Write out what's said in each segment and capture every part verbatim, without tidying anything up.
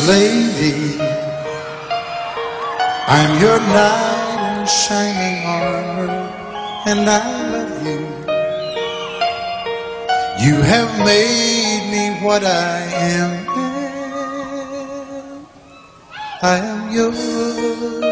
Lady, I'm your knight in shining armor, and I love you. You have made me what I am. I am yours.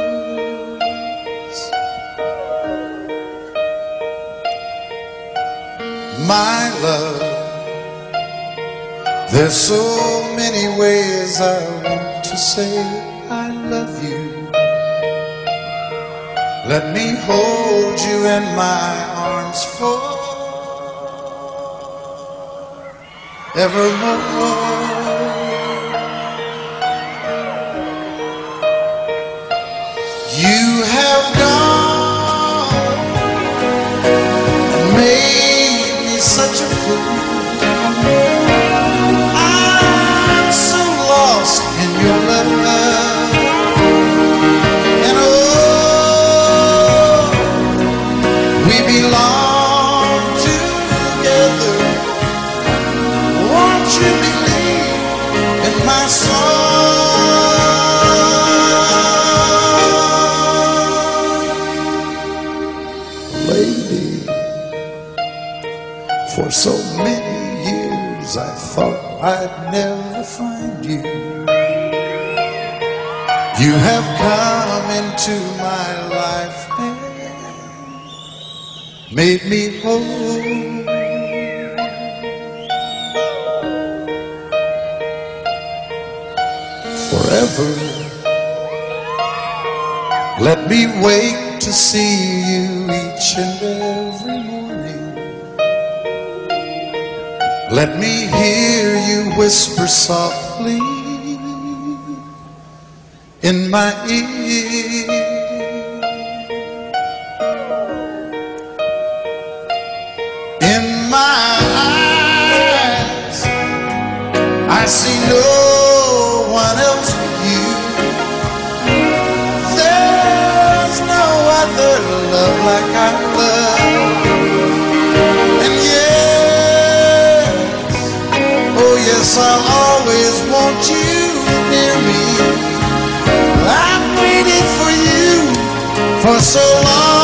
My love, there's so many ways I want to say I love you. Let me hold you in my arms forevermore. You have gone and made me such a fool. I'm so lost in your love, and oh, we belong together. Won't you believe in my song? Lady, for so many years I thought I'd never find you. You have come into my life and made me whole. Forever, let me wake to see you each and every morning. Let me hear you whisper softly in my ear. In my eyes, I see no one else but you. There's no other love like I love. And yes, oh yes, I'll always want you near me. I've waited for you for so long.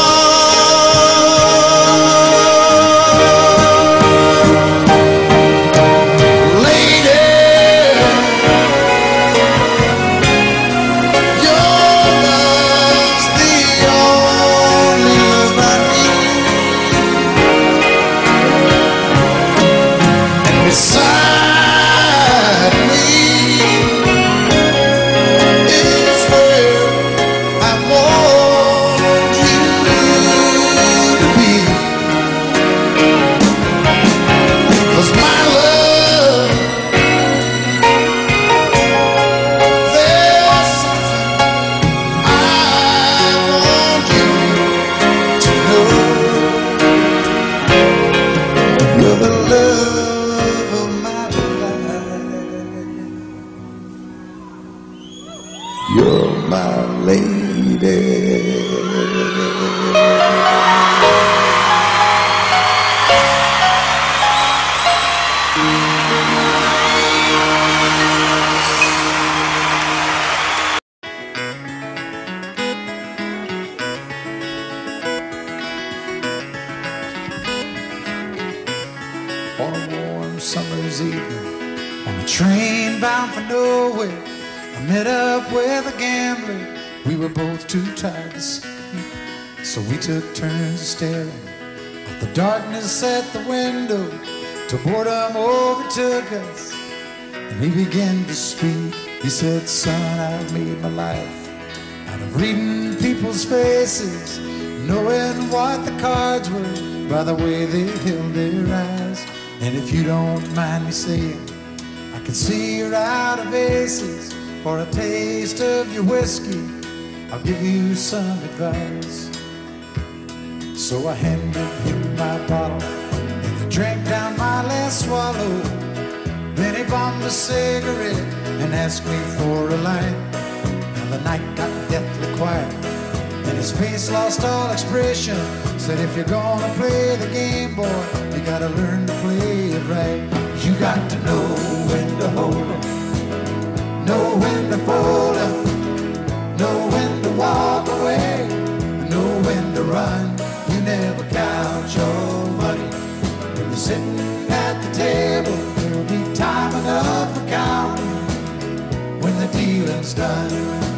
You're my lady. On a warm summer's evening, on a train bound for nowhere, I met up with a gambler. We were both too tired to sleep, so we took turns staring at the darkness at the window till boredom overtook us, and we began to speak. He said, son, I've made my life out of reading people's faces, knowing what the cards were by the way they held their eyes. And if you don't mind me saying, I can see you're out of aces. For a taste of your whiskey, I'll give you some advice. So I handed him my bottle, and he drank down my last swallow. Then he bombed a cigarette and asked me for a light. And the night got deathly quiet, and his face lost all expression. Said, if you're gonna play the game, boy, you gotta learn to play it right. You got to know when to hold 'em, know when done.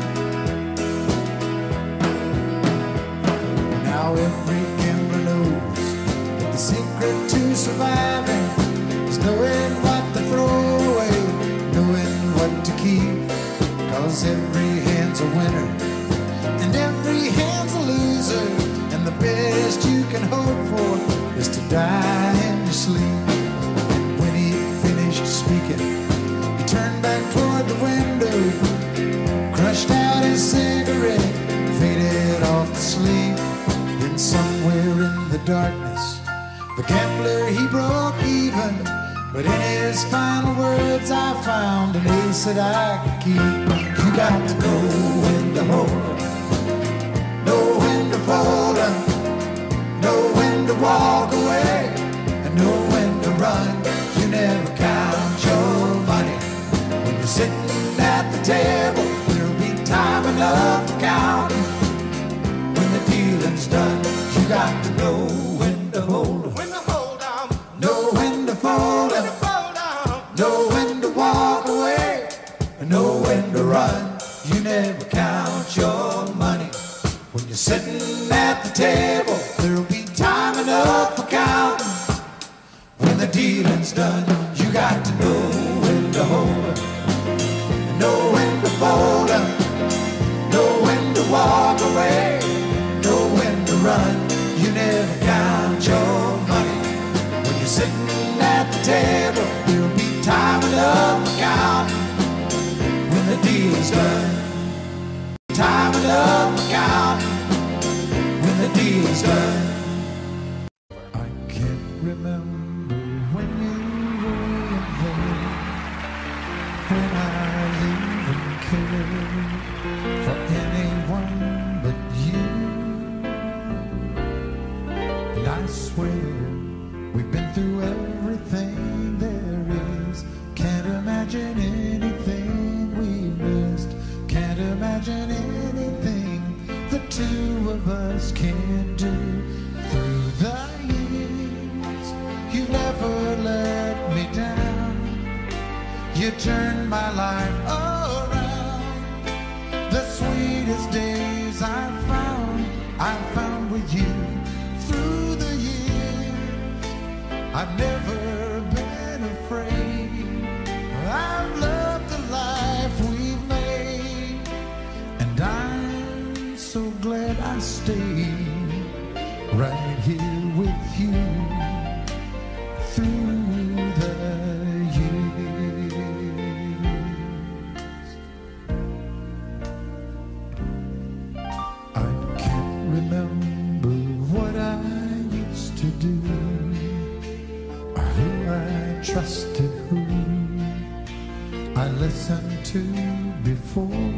Now every gambler knows that the secret to surviving is knowing what to throw away, knowing what to keep. Cause every hand's a winner and every hand's a loser, and the best you can hope for is to die in your sleep. And when he finished speaking, he turned back toward the window, crushed out his cigarette, faded off to sleep. Then somewhere in the darkness, the gambler, he broke even, but in his final words I found an ace that I could keep. You got to know when to hold 'em, know when to fold 'em, know when to walk away, and know when to run. You never count your money when you're sitting at the table. There'll be time enough for counting when the dealing's done. You got to know when to hold 'em, When to hold 'em, know when to fold 'em, fold 'em, know when to walk away, and know when to run. You never count your money when you're sitting at the table. There'll be time enough for counting when the dealing's done. You got to know when to hold 'em, know when to fold 'em, know when to walk away, know when to run. You never count your money when you're sitting at the table. There'll be time enough for counting when the deal's done. Time enough for counting when the deal's done. I can't remember when you were there, when I even cared for anyone but you. And I swear we've been through everything there is. Can't imagine anything we've missed. Can't imagine anything the two of us can't do through the years. You've never let me down. You turned my life around. The sweetest days I've found, I've found with you through the years. I've never been afraid. I've loved the life we've made, and I'm so glad I stayed right here with you through the years. I can't remember what I used to do, or who I trusted, who I listened to before.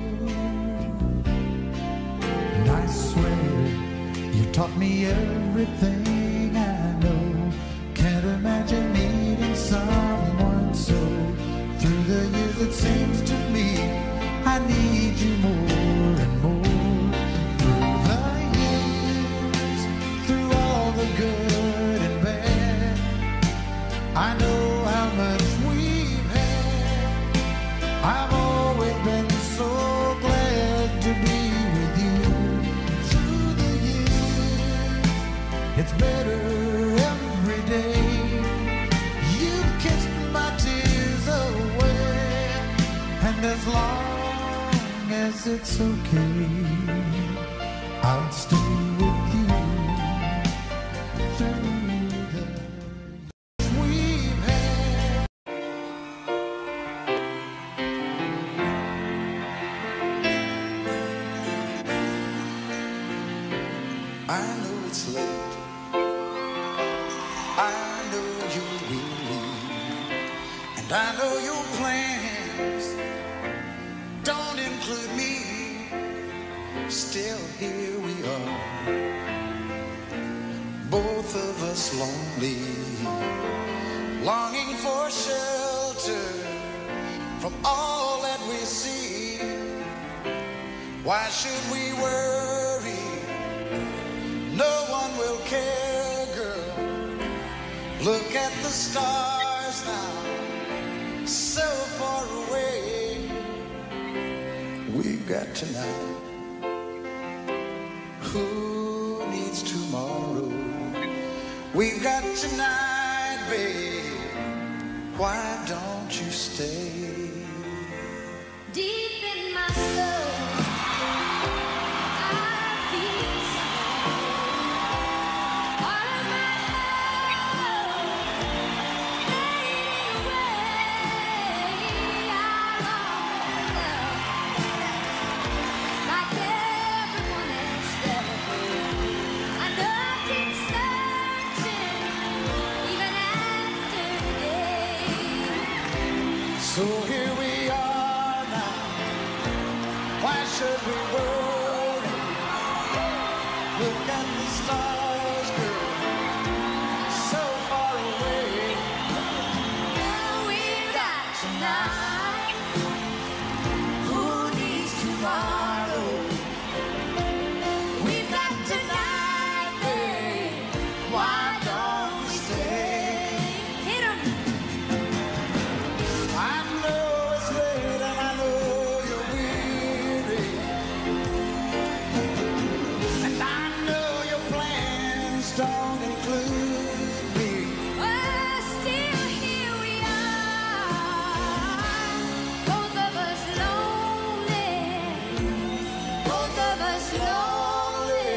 And I swear you taught me everything I know. Can't imagine needing someone so. Through the years it seems to me I need you more and more. Through the years, through all the good and bad, I know how much we've had. I've always been so glad to be with you through the years. It's better every day. You've kissed my tears away, and as long as it's okay, I'll stay with you through the years we've had. I know it's late, I know you will leave, and I know your plans don't include me. Still here we are, both of us lonely, longing for shelter from all that we see. Why should we worry? No one will care, girl. Look at the stars now, so far away. we've got tonight. Who needs tomorrow? We've got tonight, babe. Why don't you stay? Deep in my soul, I feel something. All of my love fading away. I long for love like everyone else does. I know I keep searching even after today. So here we are now. Why should we worry? Look at the stars, girl, so far away. Now we've got tonight. Who needs tomorrow? We've got tonight, babe. Why don't we stay? Hit 'em. I know it's late and I know you're weary, and I know your plans don't include me. Well, still here we are. Both of us lonely. Both of us lonely.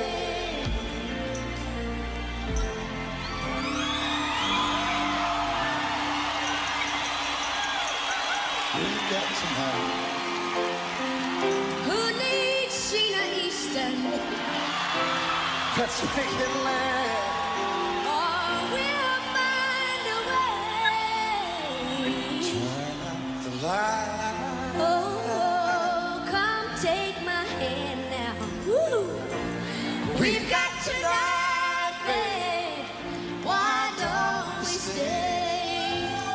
We've got tonight. Who needs Sheena Easton? Let's make it last. Or we'll find a way. Turn out the light. Oh, come take my hand now. Woo. We've got tonight, babe. Why don't we stay?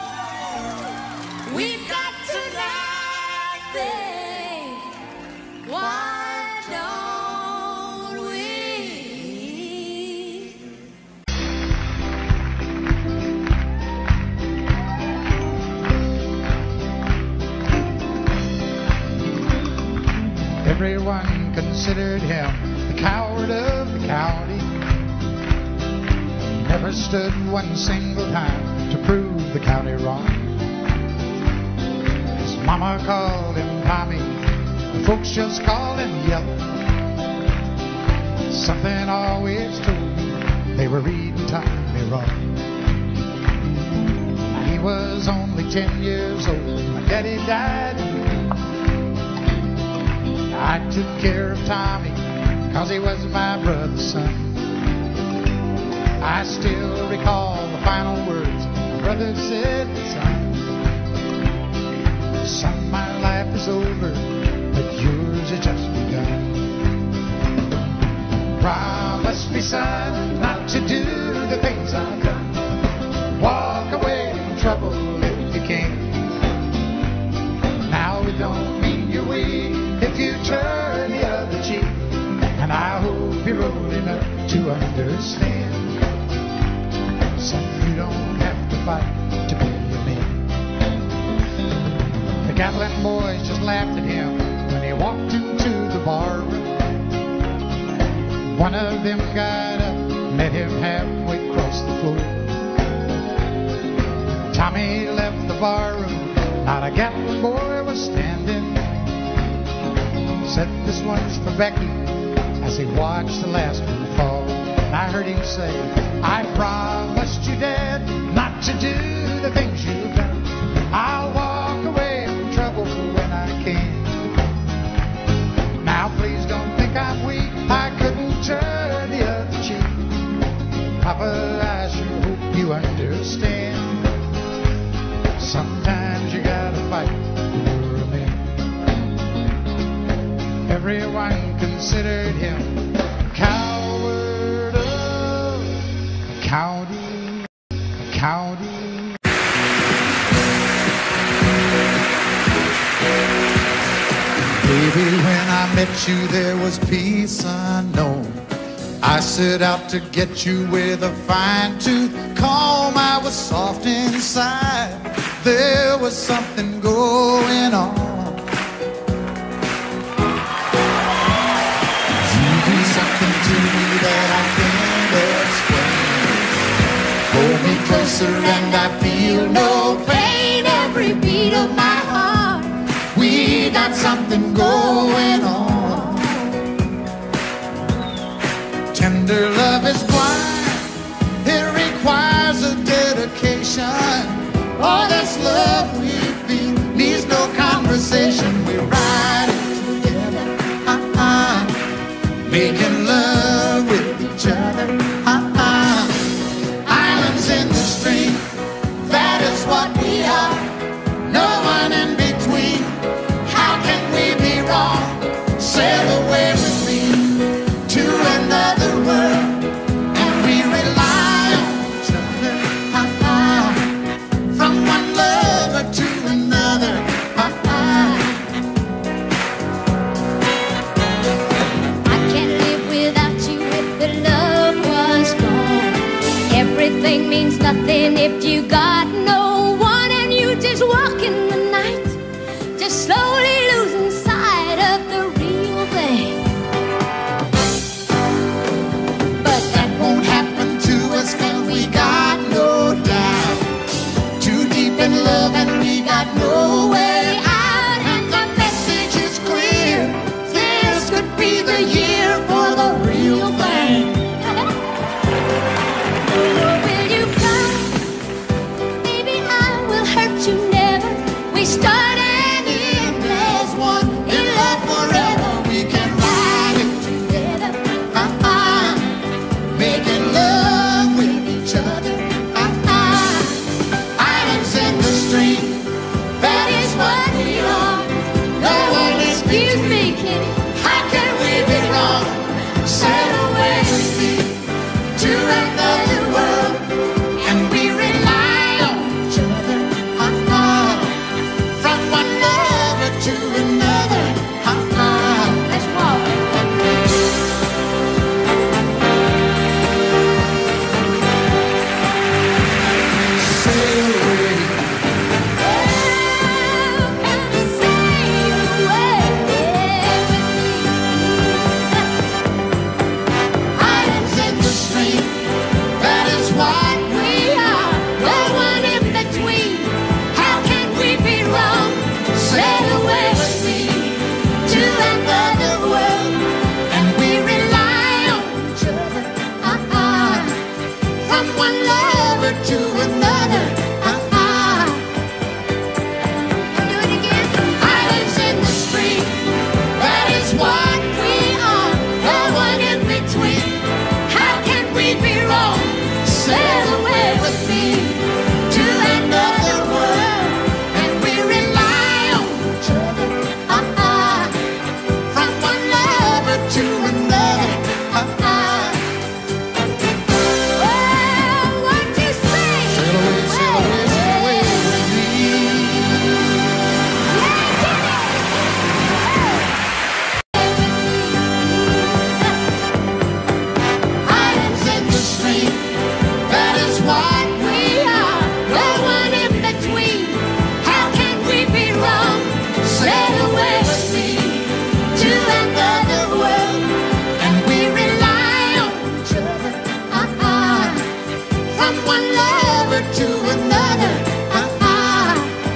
We've got tonight, babe. Why don't we? Everyone considered him the coward of the county. Never stood one single time to prove the county wrong. His mama called him Tommy, the folks just called him Yellow. Something always told me they were reading Tommy wrong. He was only ten years old when my daddy died. I took care of Tommy, cause he was my brother's son. I still recall the final words my brother said, son. Son, my life is over, but yours has just begun. Promise me, son, not to do the things I've done. Walk away from trouble if you can. Now it don't mean you're weak if you turn the other cheek, and I hope you're old enough to understand. Son, you don't have to fight to be a man. The Gatlin boys just laughed at him when he walked into the bar room. One of them got up, met him halfway across the floor. Tommy left the bar room, not a Gatlin boy was standing. Said, this one's for Becky, as he watched the last one fall. And I heard him say, I promised you, Dad, not to do the things you've done. I'll walk away from trouble when I can. Now please don't think I'm weak, I couldn't turn the other cheek. Papa, I sure hope you understand. Sometimes you gotta fight when you're a man. Everyone considered him a coward of the county, the county. Baby, when I met you, there was peace unknown. I set out to get you with a fine tooth comb. I was soft inside. There was something going on. answer and I feel no pain every beat of my heart. We got something going on. Tender love is blind, it requires a dedication. All this love we feel needs no conversation. We're riding together, uh-uh, making love with each other, uh-uh. Islands in the stream, that is what we are. No one in between. How can we be wrong? Sail away with me to another world, and we rely on each other, uh-uh, from one lover to another, uh-uh. I can't live without you if the love was gone. Everything means nothing if you got no one, and you just walk in the night, just slowly losing sight of the real thing. But that Won't happen to us, and we got no doubt. Too deep in love and we got no way out. And the message is clear, this could be the year for the real thing. will you come? Maybe I will hurt you never. We start and end as one. In love forever, we can ride it together, uh-uh, making love with each other, uh-uh. Islands in the stream, that is what we are. No one is Excuse between. me, kitty. How can we be wrong? Sail away with me to another world, and we rely on each other, uh-uh, from one lover to another, uh-uh. Let's walk. Sail away. Islands in the stream, that is what we are. No one in between. How can we be wrong? Sail away with me to another world, and we rely on each other, uh-uh, from one lover to another, uh-uh. Do it again. Islands in the stream, that is what we are. No one in between. How can we be wrong? Sail away with me to another world, and we rely on each other, uh-uh, from one lover to another, uh-uh. Well, what you say? Sail away, sail away, sail away with me. Islands in the stream, that is what we are. No one in between. How can we be wrong? Sail away with me to another world, and we rely on each other, uh-uh, from one lover to another, uh-uh.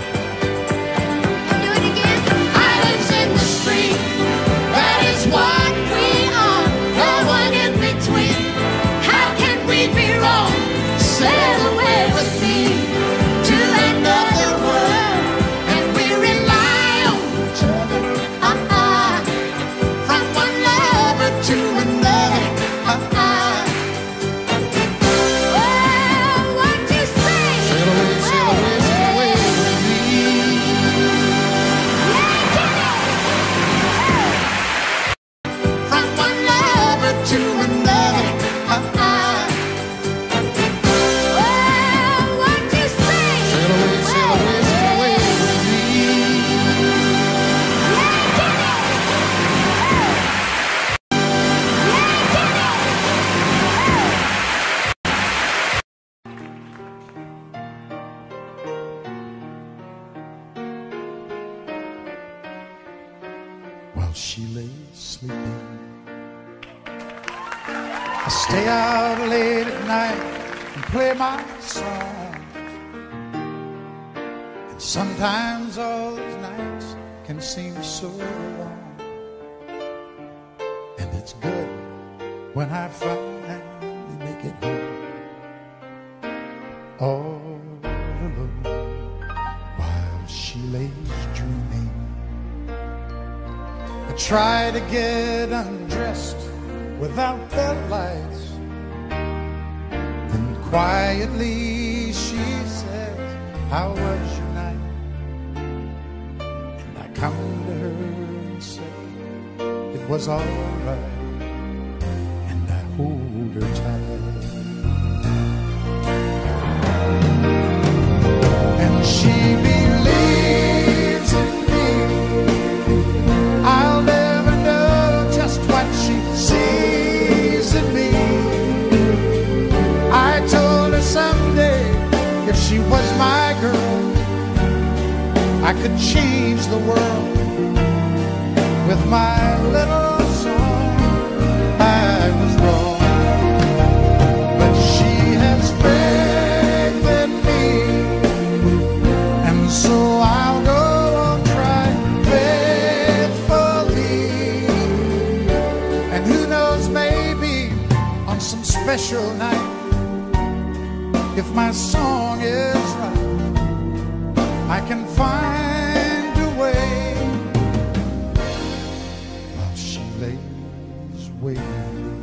Do it again. Islands in the stream, that is what we are. No one in between. How can we be wrong? Sail away with me to another world, and we rely on each other, uh-uh, from one lover to another, uh-uh. Well, what you say? Sail away, sail away, sail away with me. From one lover to another, uh-uh. Well, what you say? Sail away, sail away, sail away with me. While she lay sleeping, I stay out late at night and play my song. Sometimes all these nights can seem so long, and it's good when I finally make it home, all alone while she lays dreaming. I try to get undressed without the lights, then quietly she says, how was your night? And I come to her and say, it was all right, and I hold her tight. And she believes in me. I'll never know just what she sees in me. I told her someday if she was my girl, I could change the world with my little song. I was wrong, but she has faith in me, and so I'll go on trying faithfully. And who knows, maybe on some special night, if my song is right, I can find a way while she lays waiting.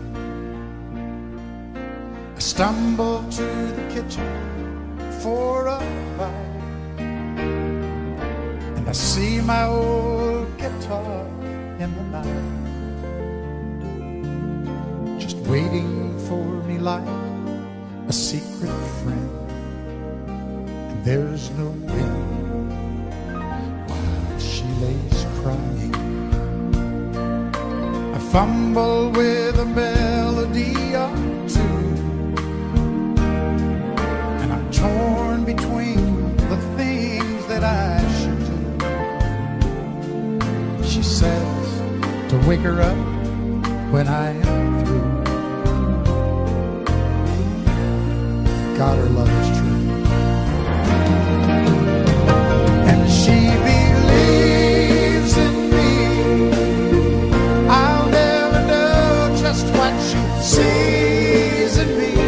I stumble to the kitchen for a bite, and I see my old guitar in the night, just waiting for me like a secret friend. And there's no wind while she lays crying. I fumble with a melody or two, and I'm torn between the things that I should do. She says to wake her up when I am through. God, her love is true. And she believes in me. I'll never know just what she sees in me.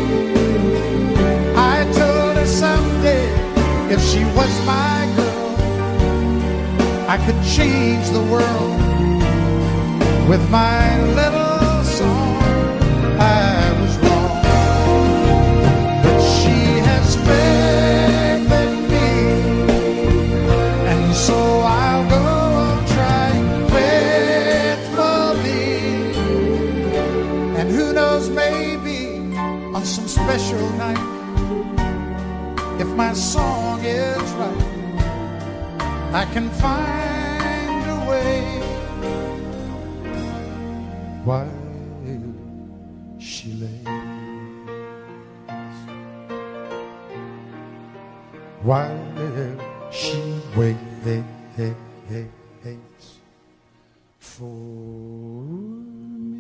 I told her someday if she was my girl, I could change the world with my little song. I was wrong, faith in me, and so I'll go on trying faithfully. And who knows, maybe on some special night, if my song is right, I can find a way while she lays, while she waits for me.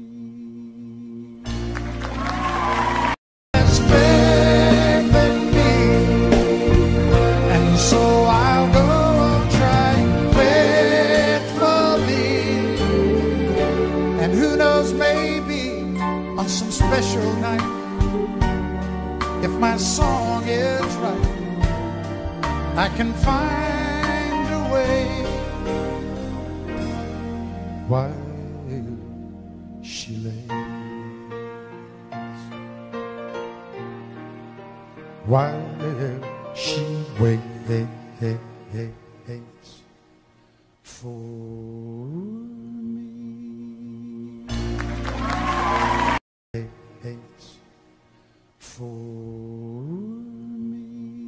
Has faith in me, and so I'll go on trying faithfully. And who knows, maybe on some special night, if my song is right, I can find a way while she lays, while she waits for me, waits for me.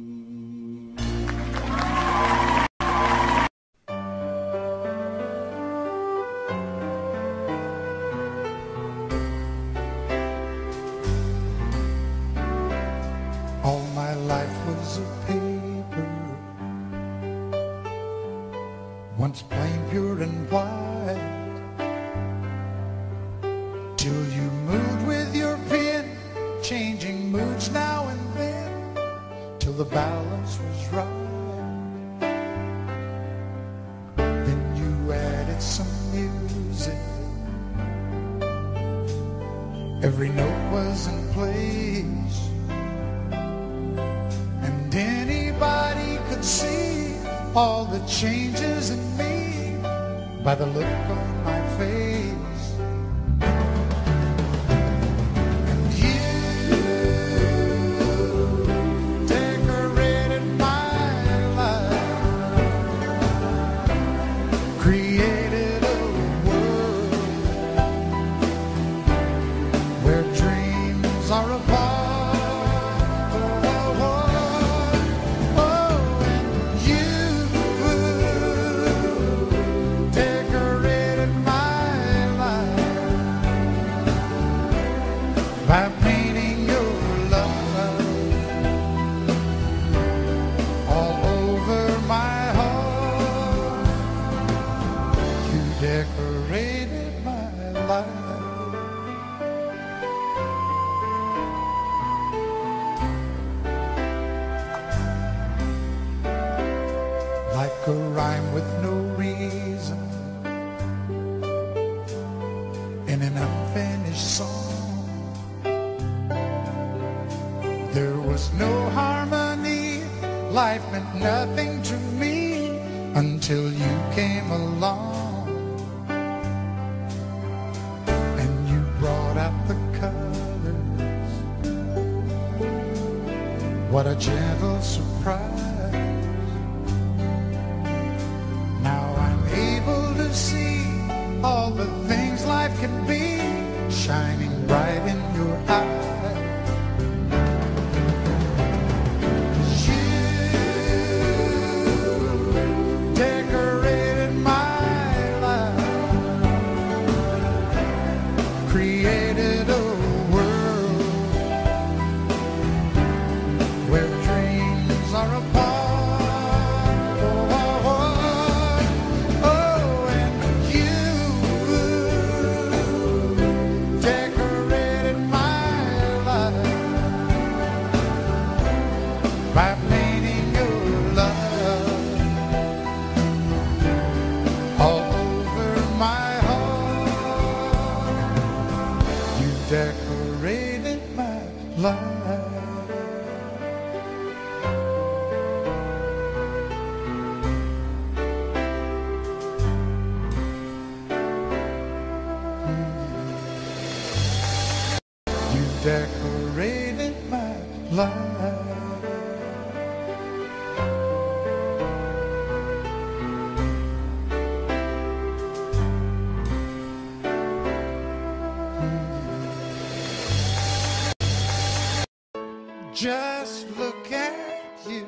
All my life was a paper, once plain, pure and white, till you moved with your pen, changing moods now and then, till the balance was right. Every note was in place, and anybody could see all the changes in me by the look on my face. And you decorated my life, created a world where dreams are apart. By painting your love all over my heart, you decorated my life. Like a rhyme with no reason in an unfinished song. There was no harmony, life meant nothing to me until you came along. And you brought out the colors. What a gentle surprise. Now I'm able to see all the things life can be, shining bright in your eyes. Created a world where dreams are apart. Oh, oh, oh, oh, and you decorated my life by painting your love all over my decorated my life. You decorated my life. Just look at you,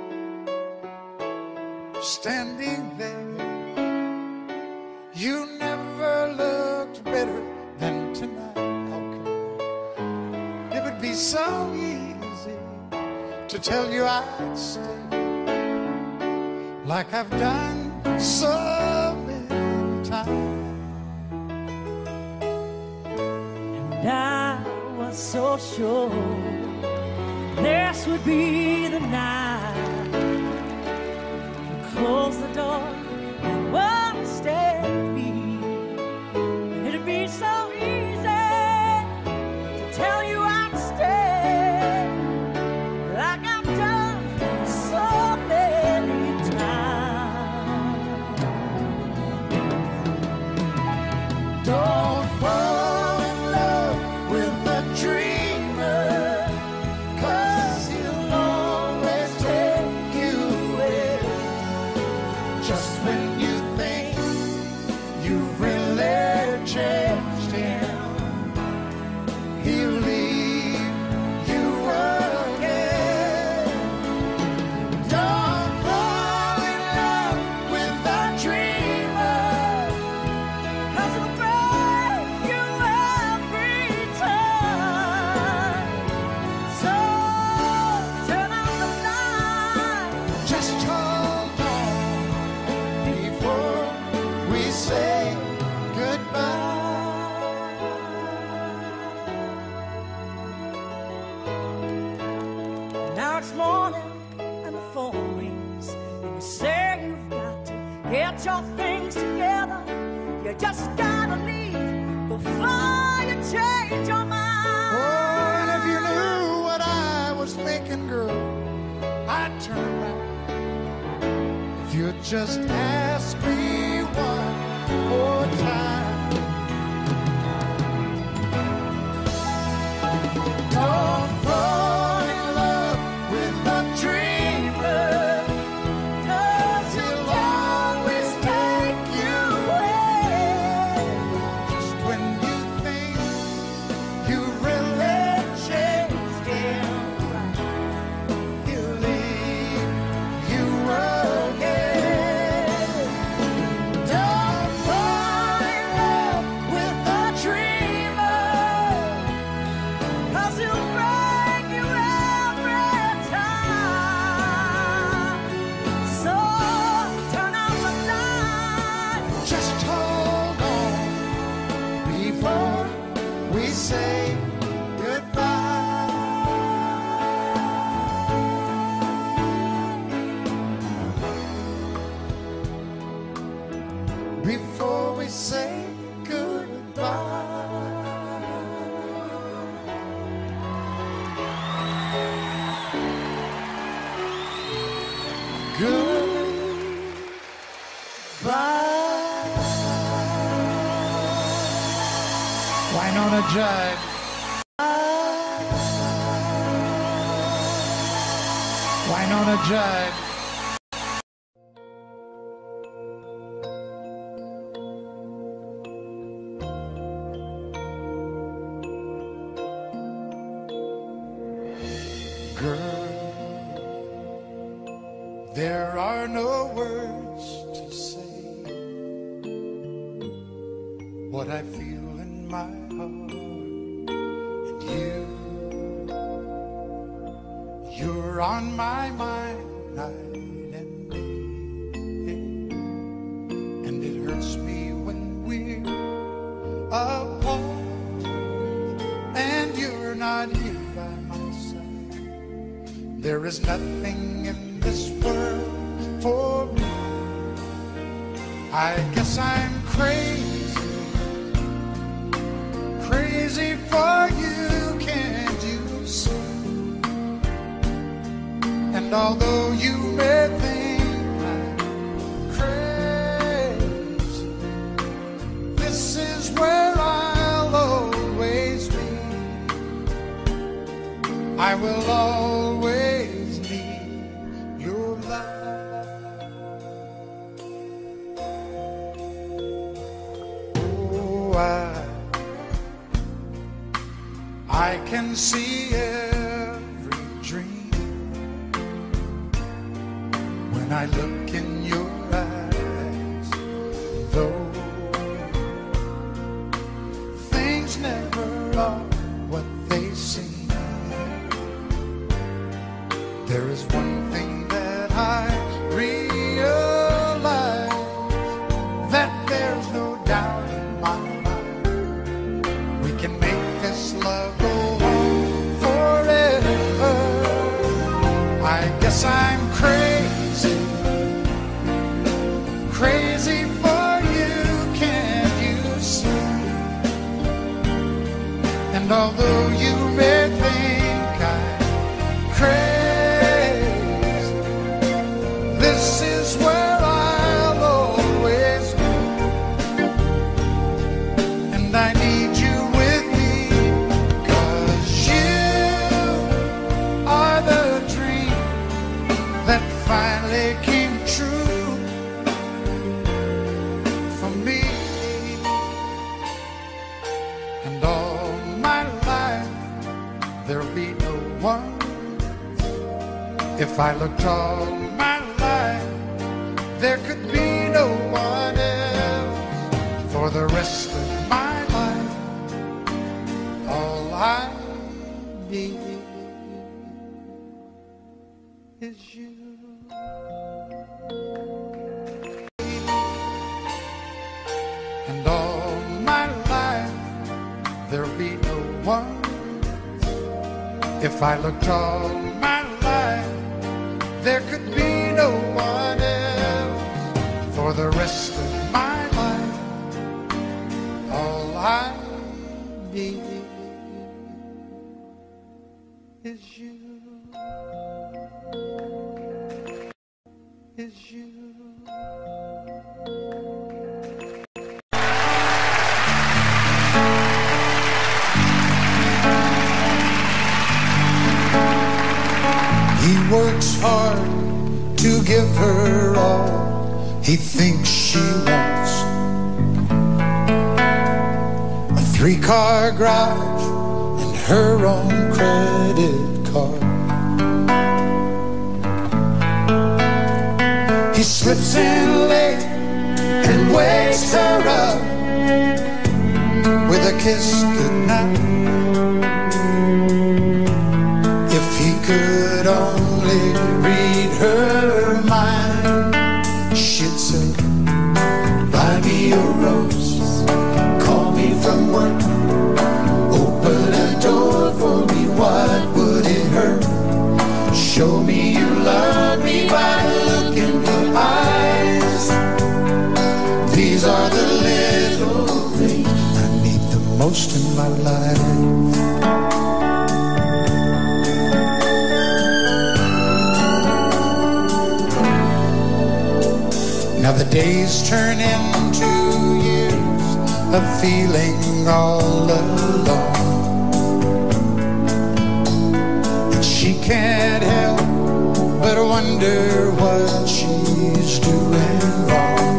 standing there. You never looked better than tonight. How come? It would be so easy to tell you I'd stay, like I've done so many times. And I was so sure this would be the night. You close the door and won't stay with me. And it'd be so easy to tell you I'd stay, like I've done so many times. Don't fall in love with the dreamer, just when you think you've really changed him, he'll leave you again. Don't fall in love with the dreamer, 'cause he'll break you every time. So turn out the light, just hold on before we say goodbye. Now it's morning and the phone rings, and you say you've got to get your things together. You just gotta leave before you change your mind. Oh, and if you knew what I was thinking, girl, I'd turn around. If you'd just ask me one more time. Don't fall in love with a dreamer, 'cause he'll always take you away. Just when you think you really changed him, he'll leave you again. Don't fall in love with a dreamer, 'cause he'll break you every time. So turn out the light. Just hold on before we say goodbye. Before we say goodbye. Goodbye. Wynonna Judd. Wynonna Judd. Girl, there are no words to say what I feel in my heart. And you, you're on my mind night and day. And it hurts me when we're apart and you're not here by my side. There is nothing in this world for me. I guess I'm crazy, crazy for you, can't you see? And although you may think I'm crazy, this is where I'll always be. I will always need your love. Oh, I, I can see every dream when I look in your eyes. Though things never are what they seem, there is one thing that I realize, that there's no doubt in my mind. We can make this love go on forever. I guess I'm crazy, crazy for you, can't you see? And although you may think I'm crazy, this is where I'll always be. And I need you with me, 'cause you are the dream that finally came true for me. And all my life there'll be no one. If I looked all my life, there could be no one else. For the rest of my life, all I need is you. And all my life, there'll be no one. If I looked all my life, there could be no one else. For the rest of my life, all I need you. He works hard to give her all he thinks she wants. A three-car garage and her own credit card. He slips in late and wakes her up with a kiss goodnight. If he could only read her mind, she'd say, buy me a rose, call me from work, open a door for me, what would it hurt? Show me you love me by the look in your eyes. These are the little things I need the most in my life. Now the days turn into years of feeling all alone, and she can't help but wonder what she's doing wrong.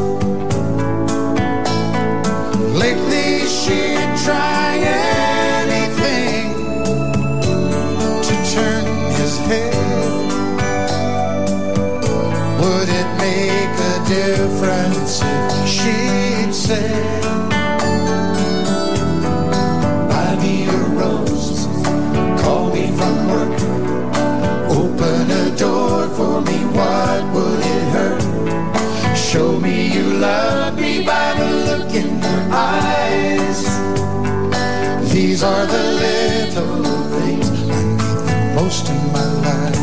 Lately she'd try anything to turn his head. Would it make a difference if she'd say, buy me a rose, call me from work, open a door for me, what would it hurt? Show me you love me by the look in your eyes. These are the little things I need the most in my life.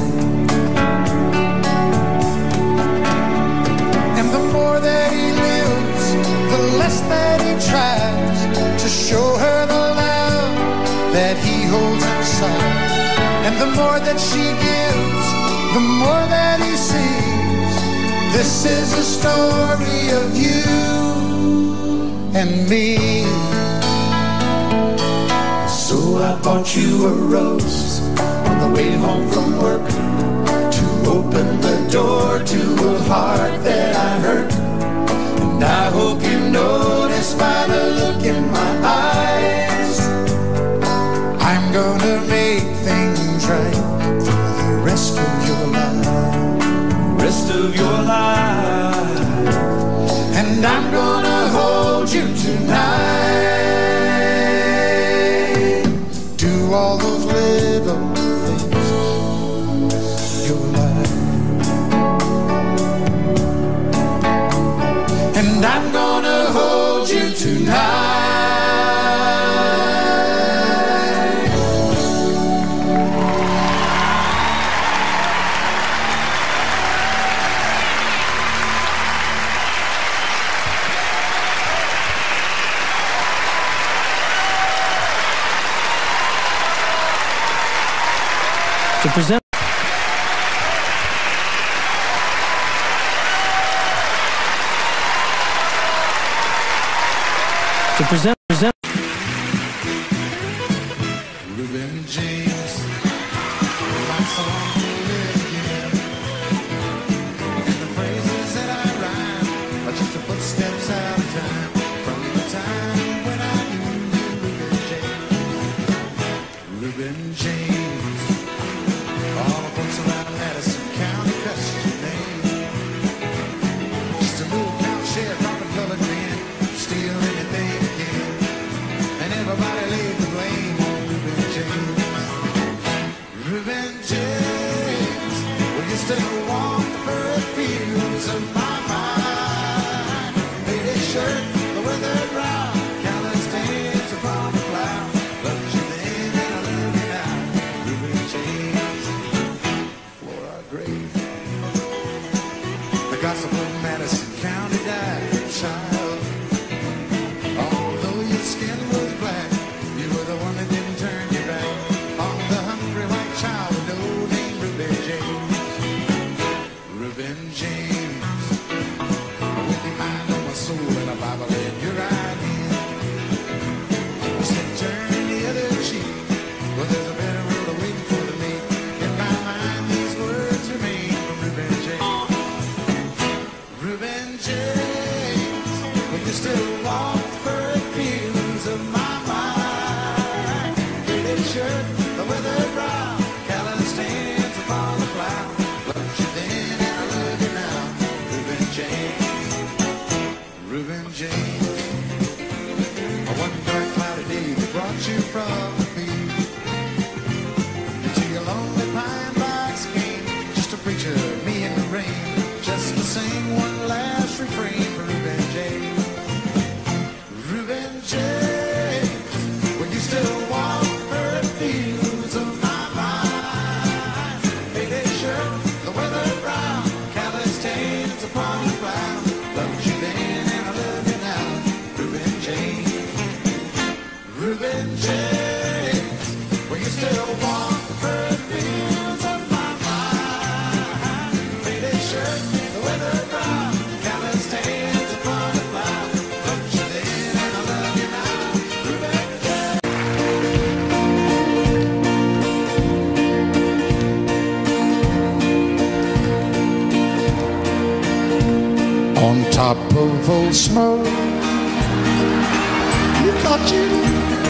And the more that he lives, the less that he tries to show her the love that he holds inside. And the more that she gives, the more that he sees. This is a story of you and me. So I bought you a rose on the way home from work, to open the door to a heart that I hurt. And I hope you notice by the look in my eyes, I'm gonna make things right for the rest of your life. Rest of your life. And I'm gonna hold you tonight. Do all those little things you like. And I'm gonna hold you tonight. To present to present present Reuben James, my song will live again. And the phrases that I rhyme are just the footsteps out of time, from the time when I knew you, Reuben James. Reuben James, all the folks around Madison County cuss your name. Just a little count share from a colored man, steal anything again, and everybody laid the blame on Reuben James. Reuben James, will you still want the perfumes of my mind? Faded shirt, the weathered brown, callous stains upon the cloud. Loved you then and I love you now. Reuben James, for our grave. The gossip of Madison County died, child. Although your skin was black, you were the one that didn't turn your back on the hungry white child with no name, Reuben James. Reuben James. Reuben James, will you still walk the furrowed fields of my mind? Faded shirt, the weathered brow, callous stains upon the plow. Loved you then and I love you now. Reuben James, Reuben James. One dark cloudy day that brought you from me to your lonely pine box game, just a preacher, me in the rain, just to sing one last refrain for Reuben James. Reuben James, will you still walk the furrowed fields of my mind? Faded shirt, the weathered brow, callous stains upon the plow. Loved you then and I love you now. Reuben James, Reuben James, will you still walk the furrowed fields of my mind? Faded shirt, the weathered brow, callous stains upon the plow. Loved you then and I love you now. Reuben James. On top of Old Smoke, you thought you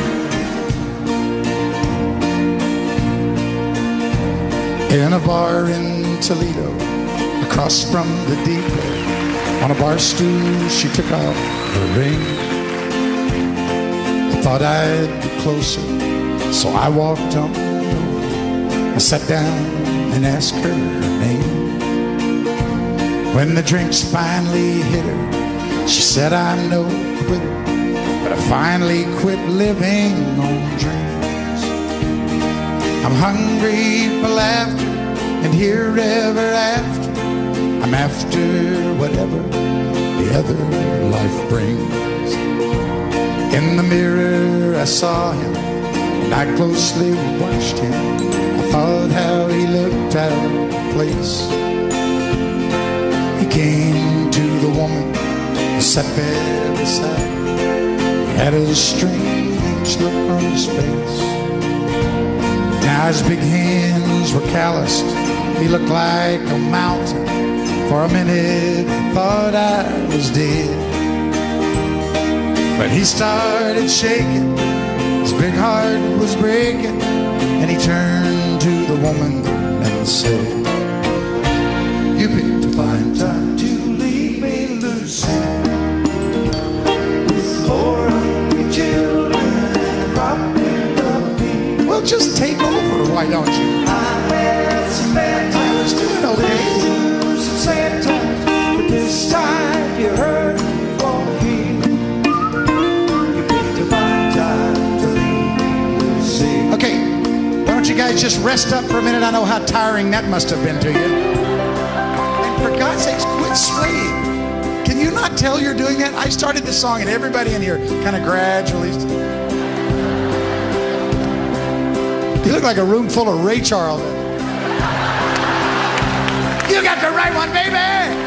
in a bar in Toledo, across from the depot, on a bar stool she took off her ring. I thought I'd be closer, so I walked on over. I sat down and asked her her name. When the drinks finally hit her, she said, I'm no quitter, but I finally quit living on dreams. I'm hungry for laughter and here ever after. I'm after whatever the other life brings. In the mirror I saw him and I closely watched him. I thought how he looked out of place. He came to the woman who sat there beside him. He had a strange look on his face. Now his big hands were calloused. He looked like a mountain. For a minute I thought I was dead. But he started shaking, his big heart was breaking, and he turned to the woman and said, you picked a fine time to leave me, Lucy, with four hungry children and a drop in the beat. Well, just take over, why don't you? I had some bad times, doing okay, some sad times, but this time you heard me walking. You picked a fine time to leave me, Lucy. Okay, why don't you guys just rest up for a minute? I know how tiring that must have been to you. For God's sakes, quit swaying. Can you not tell you're doing that? I started this song and everybody in here kind of gradually. You look like a room full of Ray Charles. You got the right one, baby!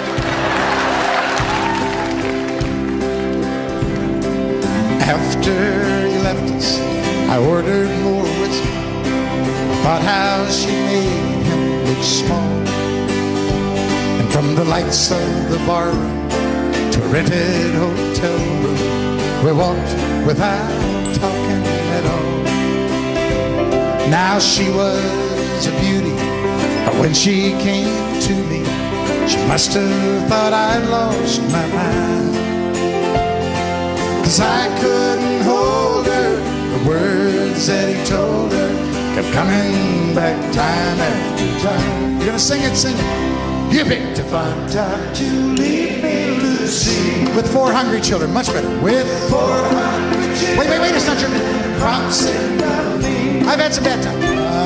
After he left us, I ordered more whiskey. Thought how she made him look small. From the lights of the bar room to a rented hotel room, we walked without talking at all. Now she was a beauty, but when she came to me, she must have thought I'd lost my mind. Cause I couldn't hold her, the words that he told her kept coming back time after time. You're gonna sing it, sing it. You picked a fine time to leave me, Lucy, with four hungry children, much better. With four hungry children. Wait, wait, wait, it's not your props. I've had some bad times.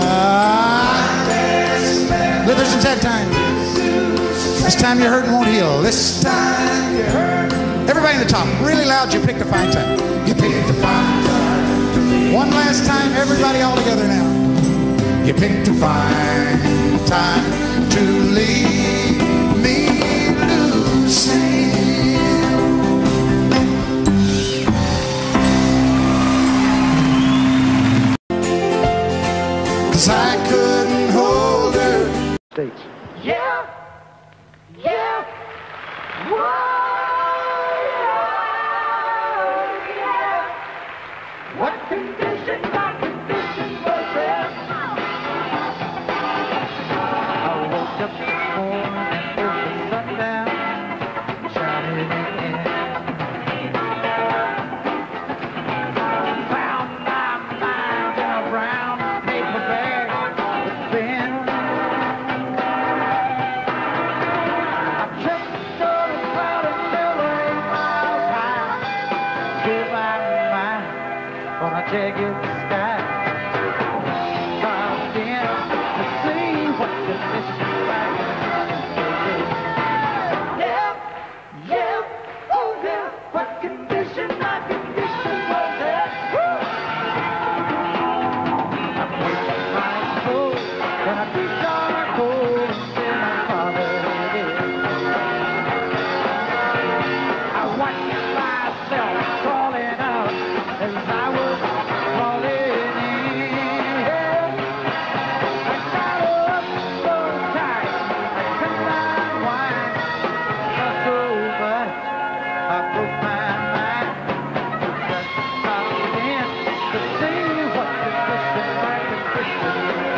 Uh, Live some sad times. This time your hurt won't heal. This time you hurt. Everybody in the top, really loud, you picked a fine time. You picked a fine time. One last time, everybody all together now. You picked a fine time to leave me, Lucy. Cause I couldn't hold her. States. Yeah, yeah, whoa. jagged sky. Dropped in to see what the mission like. Yeah, yeah, oh yeah, what condition my condition was that? I put my soul in a deep dark hole until my father did. I watched myself crawling out as I was crawling in. I got up so tight I could not whine. Just over, I broke my mind. Just stopped in to see what condition my condition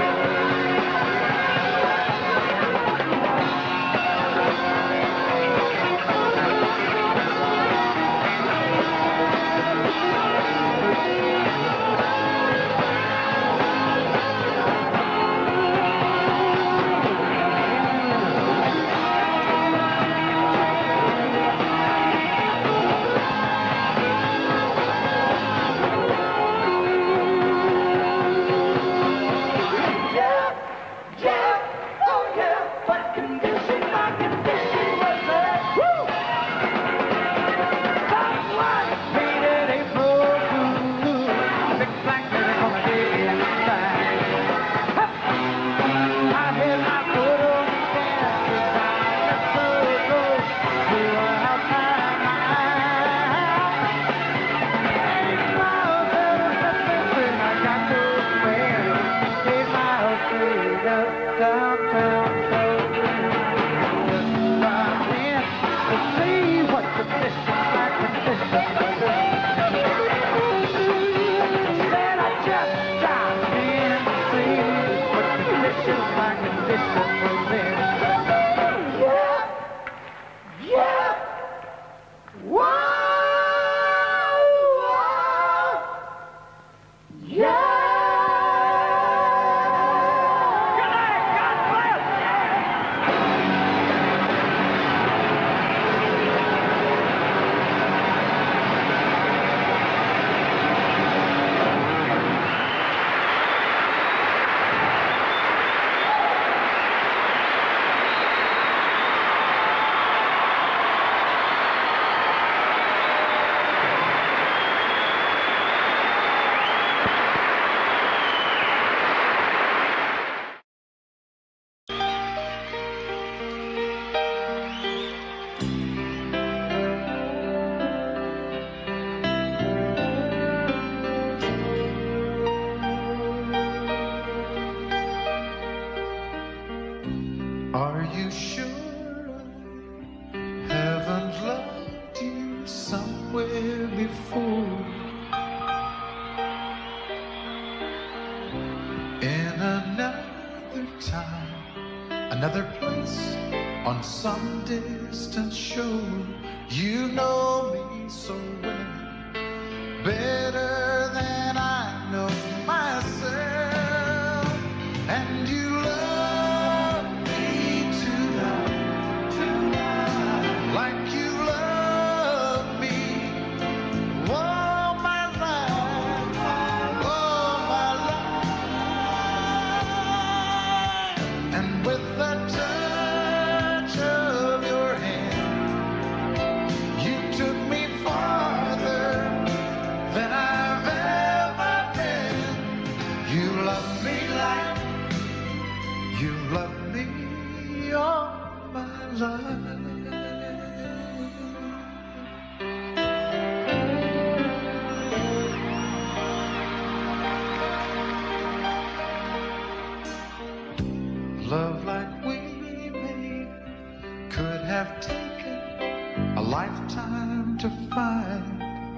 Are you sure I haven't loved you somewhere before? In another time, another place, on some distant shore. You know me so well, better than I know myself, and you love me tonight, tonight, like you love me all my life, all my life, and with the touch of your hand, you took me farther than I've ever been. You love me like you love me all my life. Love like we made could have taken a lifetime to find,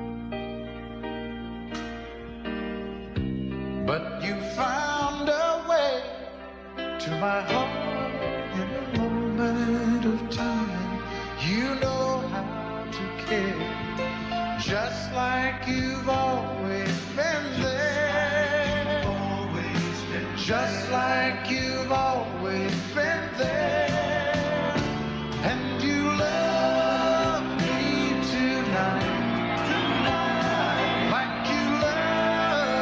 but you found a way to my heart in a moment of time. You know how to care, just like you've always been there, always been just like you've always been there, and you love me tonight, tonight, like you love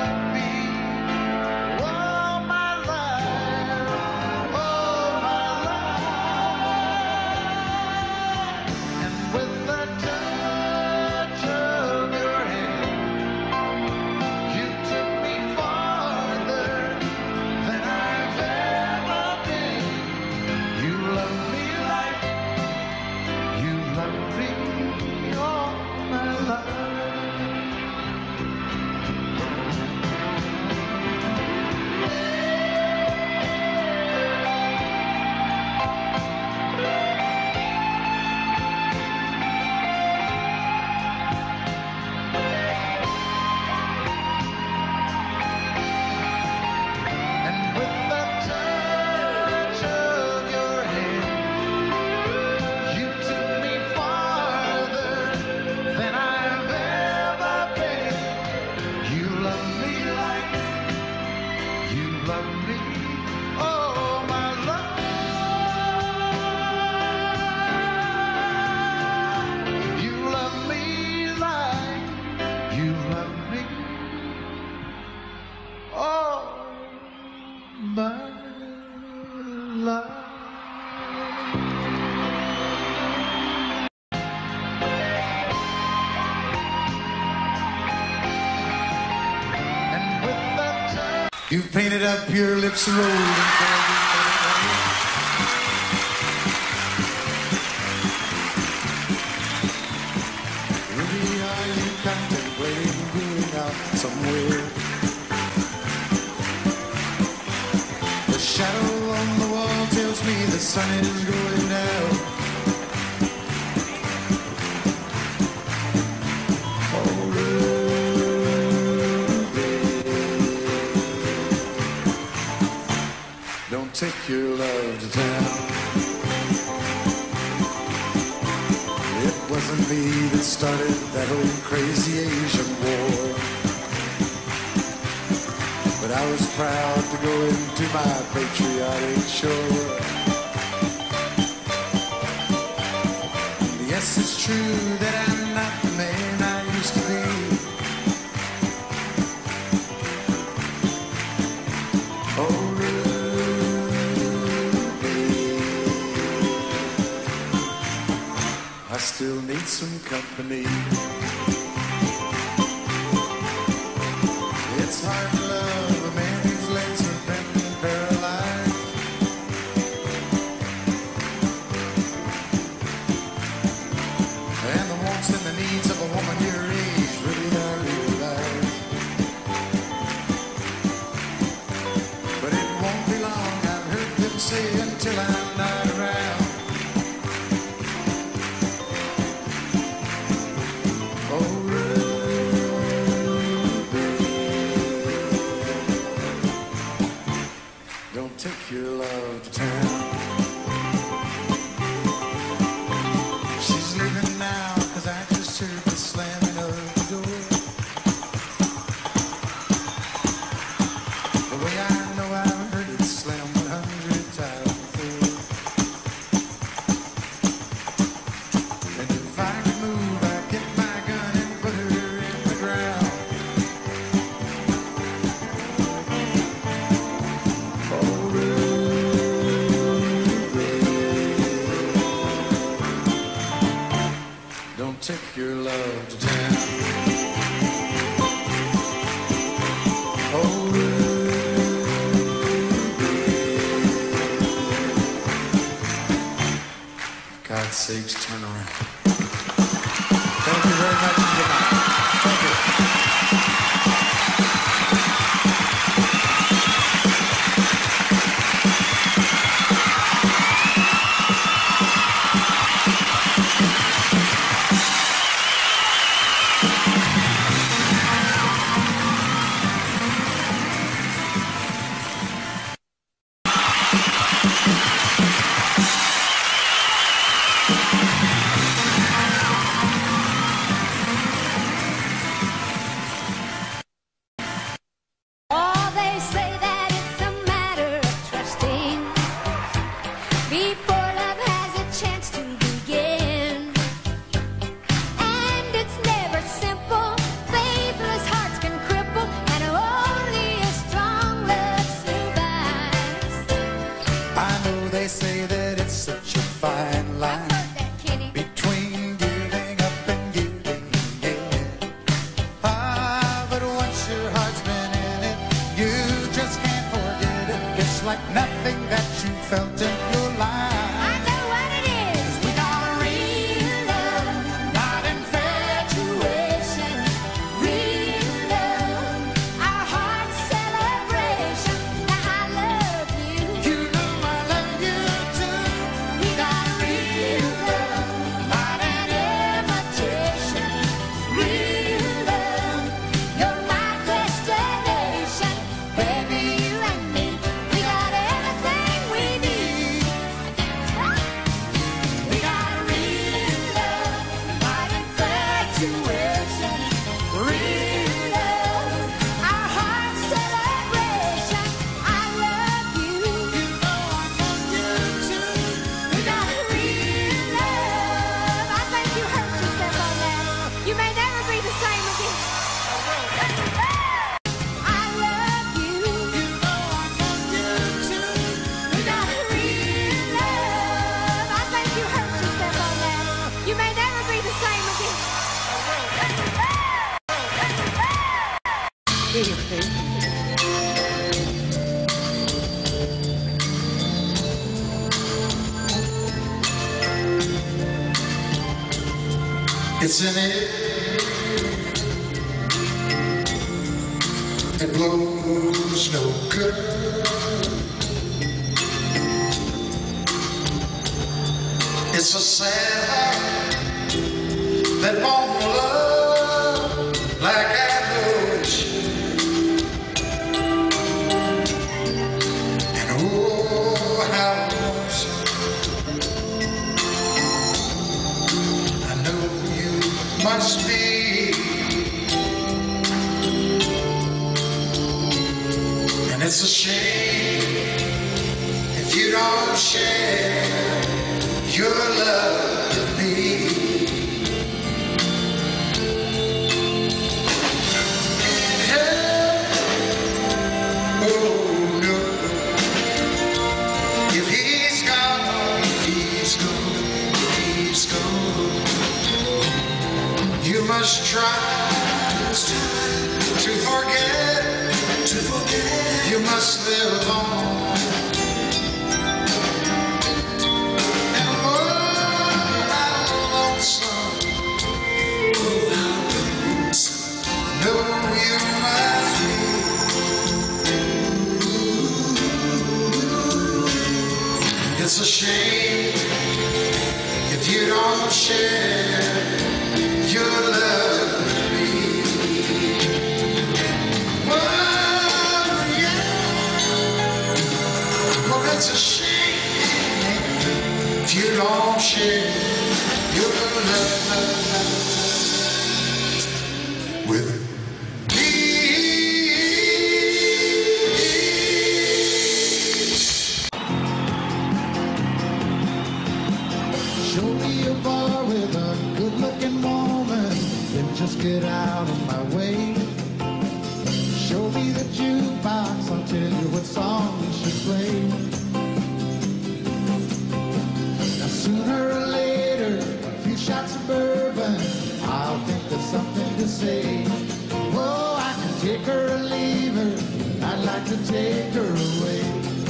You've painted up your lips a rolling. Somewhere the shadow on the wall tells me the sun is going down. Oh, Ruby, don't take your love to town. It wasn't me that started that old crazy Asian war, but I was proud to go into my patriotic shore. Yes, it's true that I'm not the man I used to be. Oh, Ruby, I still need some company. It's hard to love a man whose legs have been paralyzed. And the wants and the needs of a woman your age really are realized. But it won't be long, I've heard them say, until I'm not around. Oh, don't take your love to town. She's leaving now, cause I just heard the slamming of the door. The way I know I've heard it slam one hundred times before. And if I could move, I'd get my gun and put her in the ground. Don't take your love to town. Oh, Ruby, for God's sakes, turn around. Thank you very much. Good night. Thank you. Oh, they say that it's a matter of trusting before love has a chance to begin. And it's never simple. Faithless hearts can cripple, and only a strong love survives. I know they say that it's such a fine I've line heard that, Kenny. between giving up and giving in. Ah, but once your heart's been in it, you just can't forget it. It's like nothing that you felt in your I life. know what it is. We got a real love, Not infatuation. real love, our heart's celebration. Now I love you. You know I love you too. We got a real love, Not an imitation. Real love, you're my destination. Baby, you and me, we got everything we need. We got a real love, not infatuation. Real love, our heart's celebration. I love you. You know I love you too. We got a real love. I think you hurt yourself on that. You may never be the same again. I love you. You know I love you too. We got a real love. I think you hurt yourself on that. You may never be the same again. Here, you see. It's in it. It blows no good. It's a sad heart that won't love like I know it should. And oh, how lonesome I know you must be. And it's a shame if you don't share your love with me. Hey, oh no, if he's gone, if he's gone, if he's gone, you must try to forget, to forget. You must live on. It's a shame if you don't share your love with me. Well, yeah. Well, it's a shame if you don't share your love with me. Just get out of my way. Show me the jukebox, I'll tell you what song we should play. Now sooner or later, a few shots of bourbon, I'll think there's something to say. Oh, I can take her or leave her, I'd like to take her away.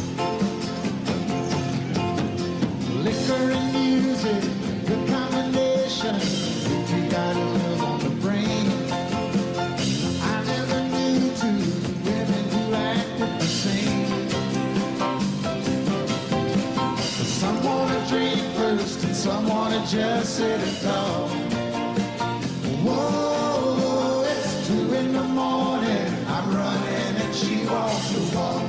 Liquor and music, good combination. If you got a love on the brain, I never knew two women who acted the same. Some wanna drink first and some wanna just sit and talk. Whoa, it's two in the morning, I'm running and she walks the walk.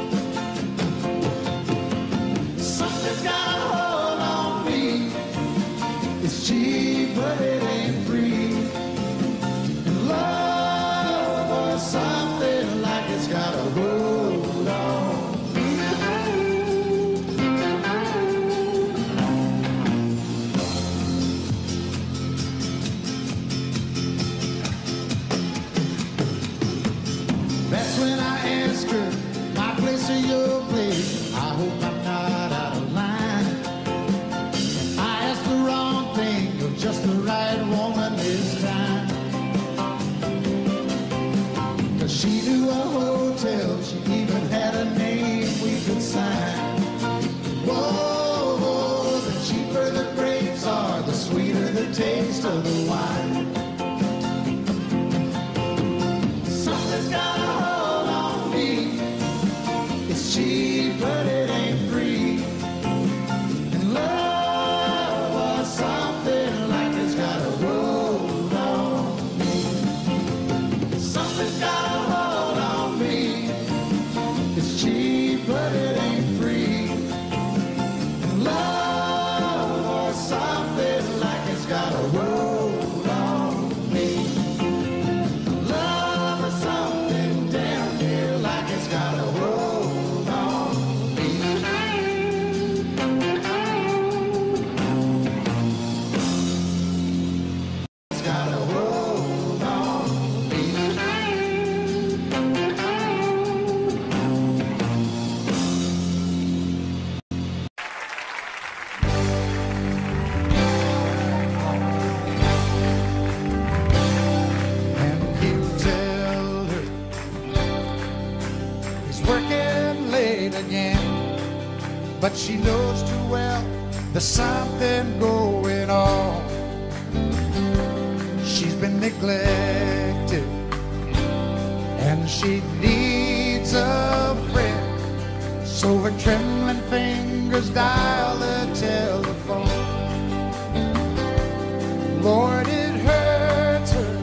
Something's got a hold on me. It's cheap, but it ain't free. And love was something like it's got a hold on me. That's when I ask her, my place or your place? I hope I'm not out of line. I asked the wrong thing, you're just the right woman this time. Cause she knew a hotel, she even had a name we could sign. Whoa, whoa, the cheaper the grapes are, the sweeter the taste of the wine. Something's got a hold on me. It's cheap, but it ain't free. And love was something like it's got a hold on me. Something's got a hold on me. It's cheap, but it ain't free. And love was something like it's got a hold on me. Love is something damn near like it's got a hold on me. It's got a hold on me. And you tell her he's working late again, but she knows too well there's something going on. neglected, and she needs a friend. So her trembling fingers dial the telephone. Lord, it hurts her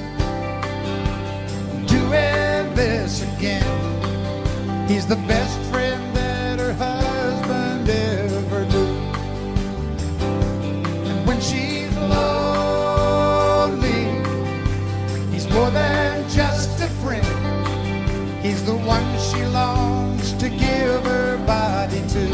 doing this again. He's the best friend that her husband ever knew. And when she's lonely, he's more than just a friend. He's the one she longs to give her body to.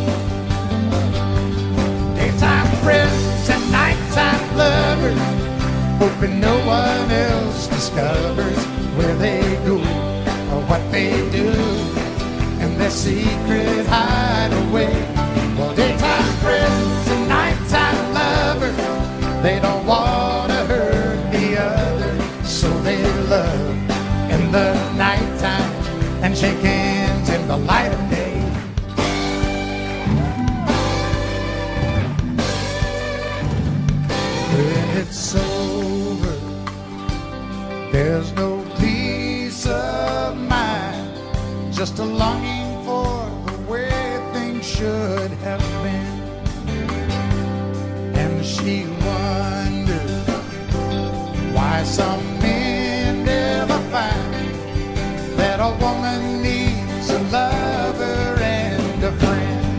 Daytime friends and nighttime lovers, hoping no one else discovers where they go or what they do in their secret hideaway. Well, daytime friends and nighttime lovers, they don't want to hurt the other, so they love in the nighttime and shake hands in the light of day. When it's over, there's no peace of mind, just a longing for the way things should have been. And she wonders why some men never find that a woman needs a lover and a friend.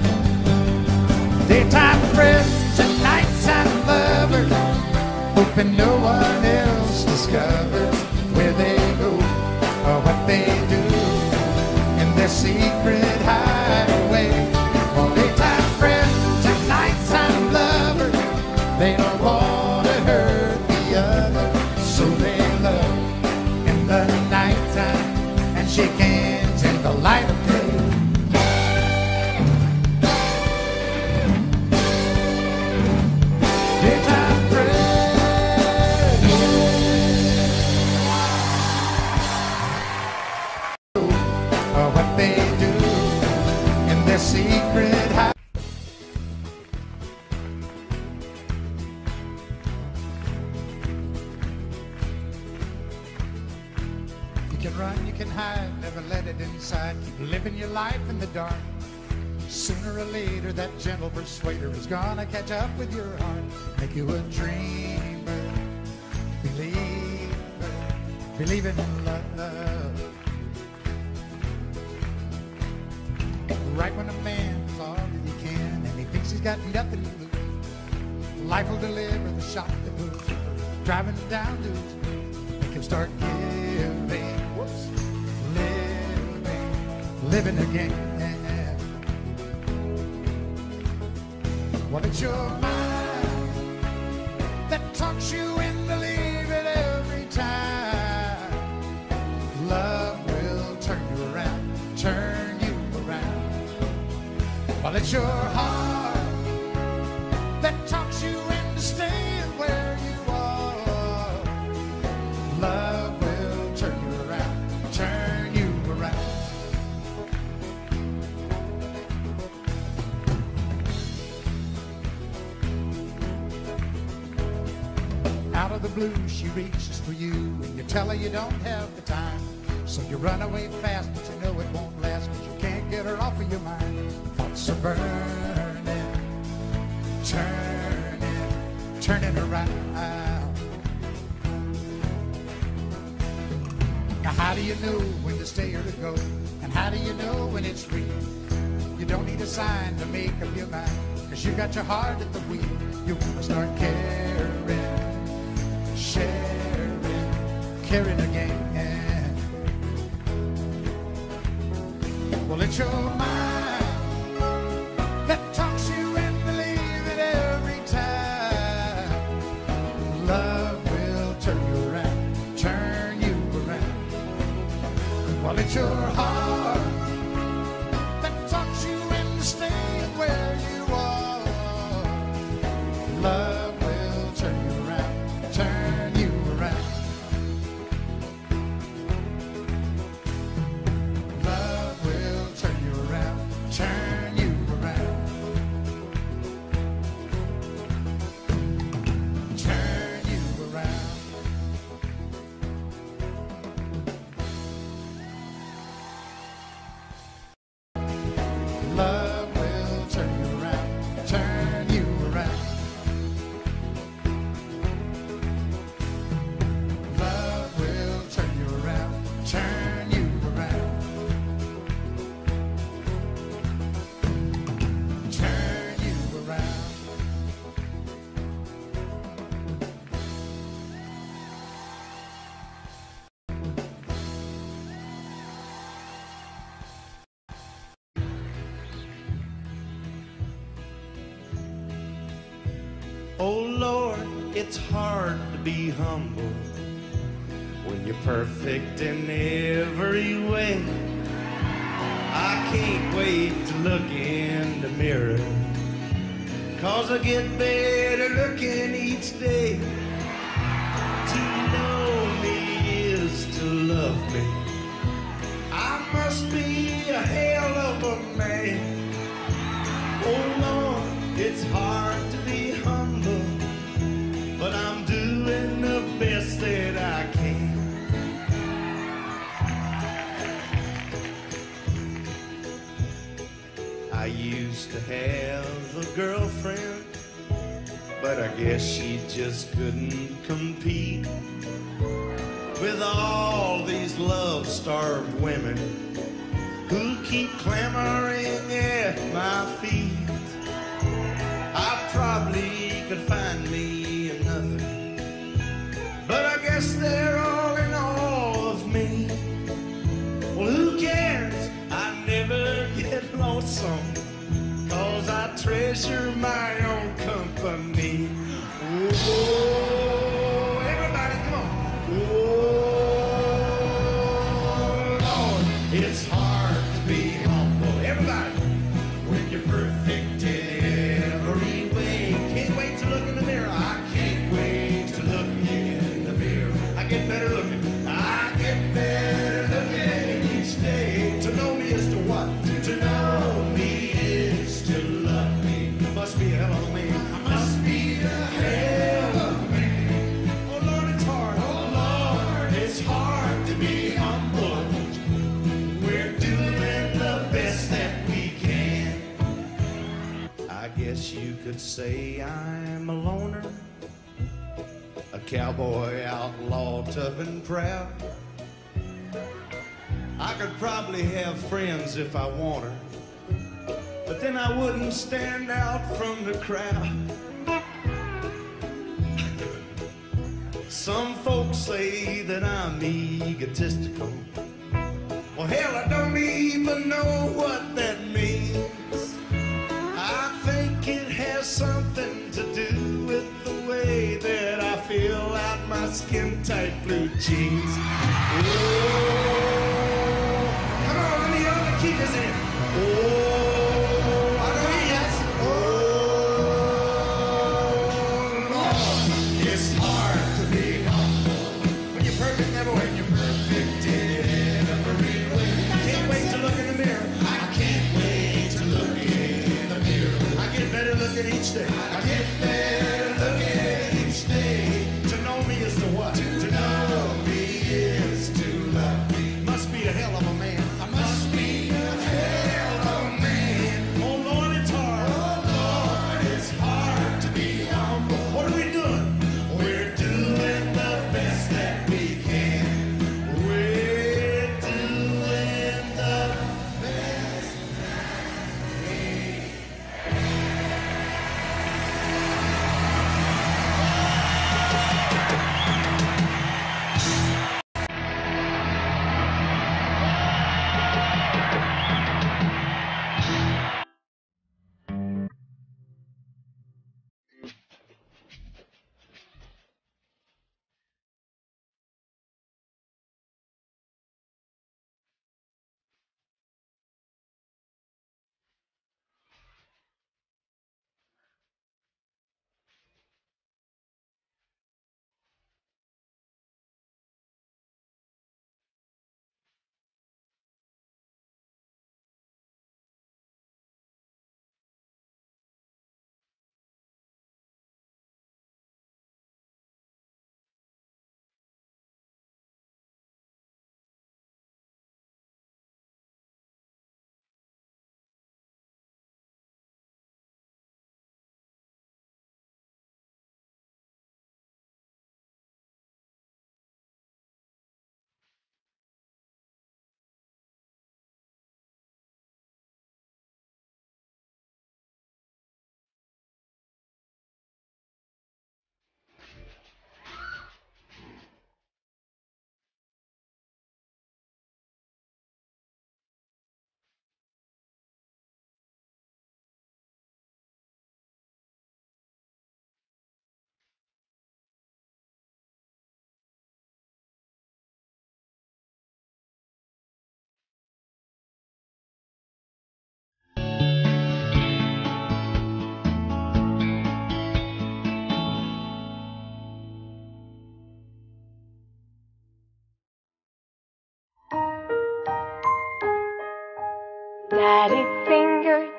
Daytime friends and nighttime lovers, hoping no one else discovers where they go or what they do in their secret hideaway. Well, daytime friends and nighttime lovers, they don't want to hurt the other, so they love in the nighttime and shake hands in the light of day. Daytime friends, or what they do in their secret hide. You can run, you can hide, never let it inside. Keep living your life in the dark. Sooner or later, that gentle persuader is gonna catch up with your heart. Make you a dreamer, believer, believing in love. Right when a man's all that he can and he thinks he's got nothing to lose, life will deliver the shock that moves him, driving him down to his knees. Make him start giving, whoops, living, living again. Well, it's your mind that talks you into leaving every time. Love will turn you around, turn you around. Well, it's your heart that talks you into staying where you are. Love will turn you around, turn you around. Out of the blue, she reaches for you, and you tell her you don't have the time. So you run away fast, but you know it won't last, because you can't get her off of your mind. Thoughts are burning, turning, turning around. Now how do you know when to stay or to go? And how do you know when it's real? You don't need a sign to make up your mind, because you got your heart at the wheel. You want to start caring, sharing, caring again. Well, it's your mind that talks you into leaving every time. Love will turn you around, turn you around. Well, it's your heart that talks you into staying where you are. Love will turn you around, turn you around. Oh Lord, it's hard to be humble when you're perfect in every way. I can't wait to look in the mirror, 'cause I get better looking each day. To know me is to love me. I must be a hell of a man. Oh Lord, it's hard to be humble, but I'm doing the best that I can. I used to have a girlfriend, but I guess she just couldn't compete with all these love-starved women who keep clamoring at my feet. I probably could find me another, but I guess they're all in awe of me. Well, who cares? I never get lonesome, 'cause I treasure my own company. Oh, everybody, come on. Oh, Lord, it's hard to be humble. Everybody, when you're perfect in every way. Can't wait to look in the mirror. I can't wait to look in the mirror. I get better looking. I get better looking each day. To know me is to what? To know me is to love me. Must be a hell of a man. I must be a hell of a man. Oh Lord, it's hard. Oh Lord, it's hard to be humble. We're doing the best that we can. I guess you could say I'm a loner, a cowboy outlaw, tough and proud. I could probably have friends if I want her, but then I wouldn't stand out from the crowd. Some folks say that I'm egotistical. Well, hell, I don't even know what that means. I think it has something to do with the way that I feel out my skin-tight blue jeans. Oh, come on, let me hear all the keepers in. Oh, I know you yes. Oh, Lord, it's hard to be humble when you're perfect never when you're perfect in every way. Can't wait to look in the mirror. I can't wait to look in the mirror. I get better looking each day. I get better looking each day. To know me is to what? To know me is to love me. Must be a hell of a man. I must be a hell of a man.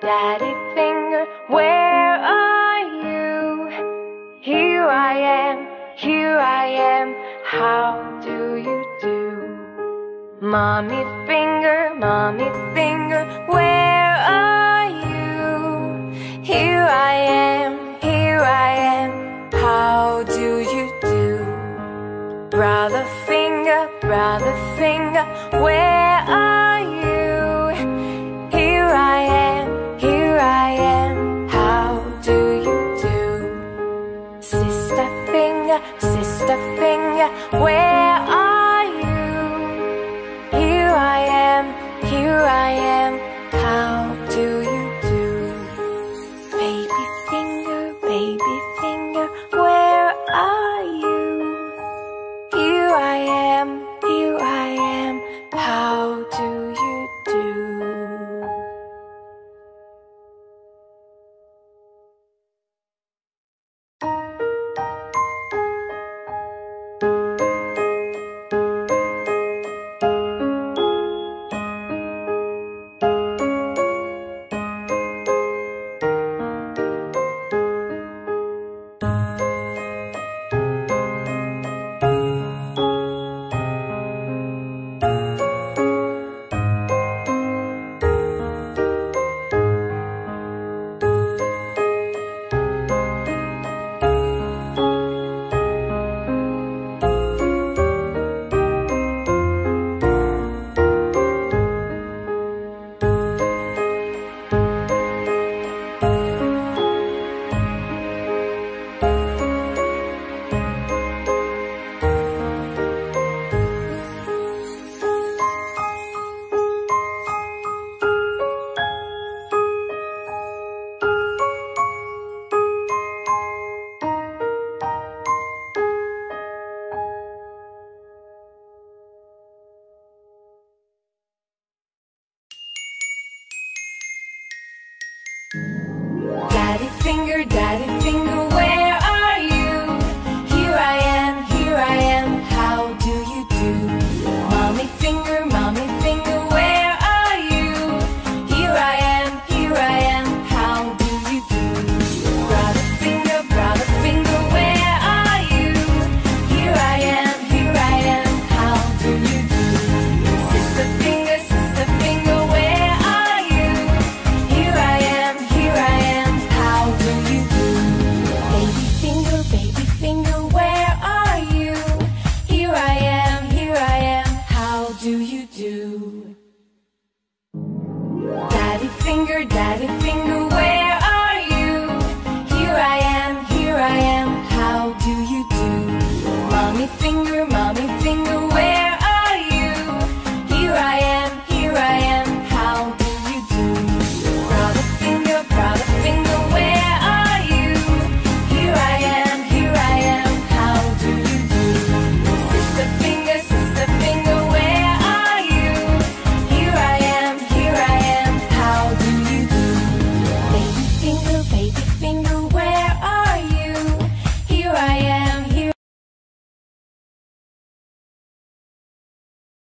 Daddy finger, where are you? Here I am, here I am, how do you do? Mommy finger, mommy finger, where are you? Here I am, here I am, how do you do? Brother finger, brother finger, where are you? Here I am, here I am, how do you do? Sister finger, sister finger, where are you? Here I am, here I am, how do you do? Baby finger, baby finger, where are you? Here I am, here I am, how do you do? Daddy finger, daddy finger, where are you? Here I am, here I am, how do you do? Mommy finger, mommy finger, where are you? Here I am, here I am, how do you do? Brother finger, brother finger, where are you? Here I am, here I am, how do you do? Sister finger, sister finger, where are you? Here I am, here I am, how do you do? Baby finger, baby finger, where are you? Here I am, here I am, how do you do? Daddy finger, daddy finger, where are you? Here I am, here I am, how do you do? Mommy finger,